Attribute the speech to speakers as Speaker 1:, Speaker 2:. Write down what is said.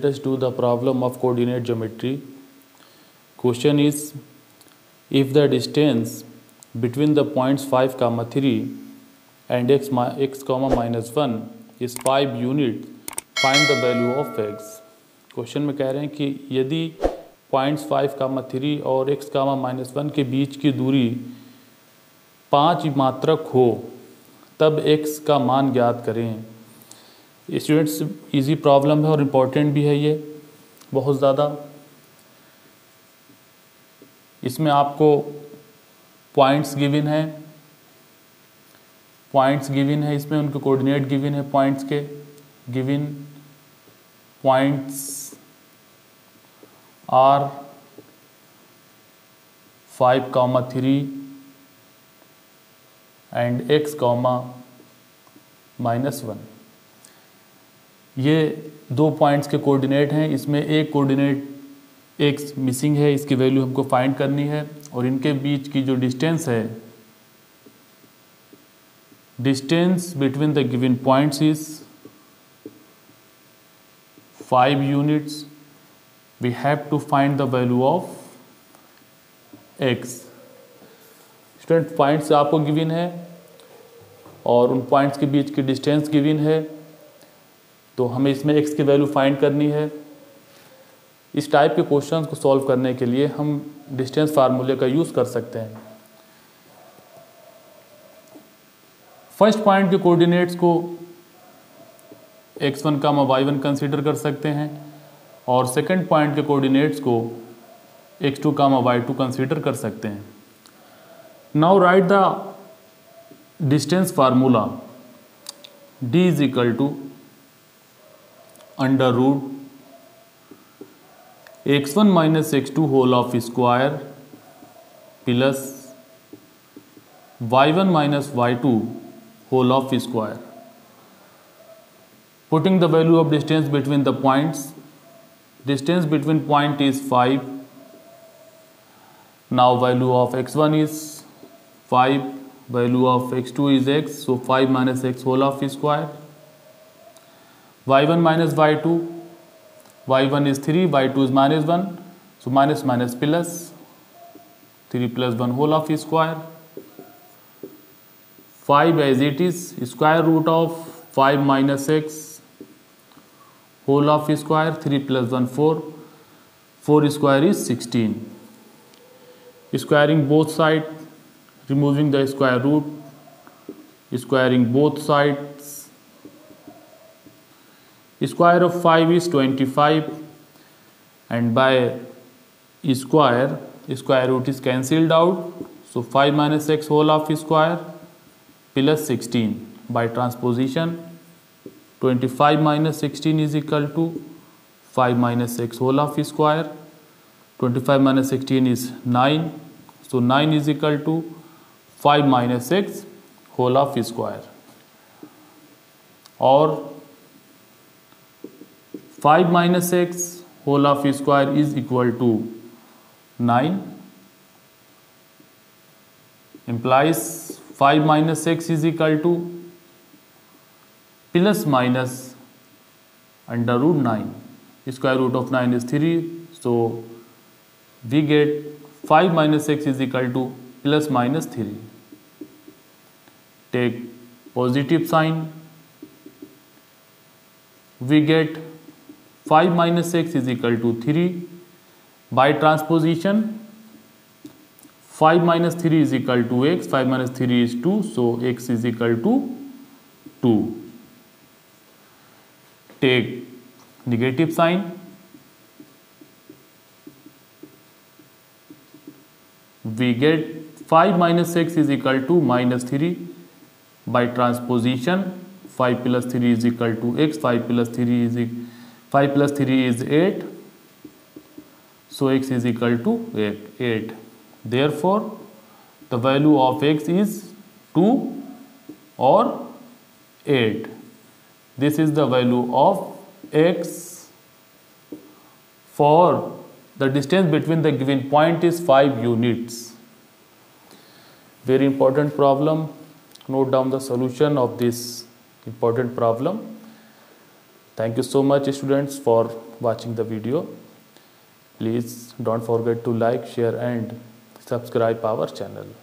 Speaker 1: let us do the problem of coordinate geometry. Question is, if the distance between the points 5, 3 and x, minus 1 is 5 units, find the value of x. Question में कह रहे हैं कि यदि points 5, 3 और x, minus 1 के बीच की दूरी 5 मात्रक हो तब x का मान ज्ञात करें। स्टूडेंट्स इजी प्रॉब्लम है और इम्पोर्टेंट भी है ये बहुत ज़्यादा। इसमें आपको पॉइंट्स गिवन है, इसमें उनके कोऑर्डिनेट गिवन है, पॉइंट्स के given points are 5, 3 and x, minus 1। ये दो पॉइंट्स के कोऑर्डिनेट हैं। इसमें एक कोऑर्डिनेट x मिसिंग है, इसकी वैल्यू हमको फाइंड करनी है। और इनके बीच की जो डिस्टेंस है, distance between the given points is 5 units. We have to find the value of x। Student points आपको गिवन है और उन पॉइंट्स के बीच की डिस्टेंस गिवन है, तो हमें इसमें x की वैल्यू फाइंड करनी है। इस टाइप के क्वेश्चंस को सॉल्व करने के लिए हम डिस्टेंस फार्मूले का यूज़ कर सकते हैं। फर्स्ट पॉइंट के कोऑर्डिनेट्स को x1, y1 कंसीडर कर सकते हैं और सेकंड पॉइंट के कोऑर्डिनेट्स को x2, y2 कंसीडर कर सकते हैं। Now write the distance formula. d is equal to under root x1 minus x2 whole of square plus y1 minus y2 whole of square. Putting the value of distance between the points, distance between point is 5। Now value of x1 is 5, value of x2 is x, so 5 minus x whole of square. y1 minus y2, y1 is 3, y2 is minus 1, so minus minus plus 3 plus 1 whole of square। 5 as it is, square root of 5 minus x whole of square, 3 plus 1 4, 4 square is 16। Squaring both sides, removing the square root, squaring both sides, square of 5 is 25 and by square root is cancelled out, so 5 minus x whole of square plus 16 by transposition 25 minus 16 is equal to 5 minus x whole of square। 25 minus 16 is 9, so 9 is equal to 5 minus x whole of square। और 5 minus x whole of square is equal to 9, implies 5 minus x is equal to plus minus under root 9, square root of 9 is 3, so we get 5 minus x is equal to plus minus 3। Take positive sign, we get 5 minus x is equal to 3 by transposition 5 minus 3 is equal to x, 5 minus 3 is 2, so x is equal to 2। Take negative sign, we get 5 minus x is equal to minus 3 by transposition 5 plus 3 is equal to x, 5 plus 3 is 8, so x is equal to 8। Therefore the value of x is 2 or 8। This is the value of x for the distance between the given point is 5 units। Very important problem. Note down the solution of this important problem. Thank you so much students for watching the video. Please don't forget to like, share and subscribe our channel.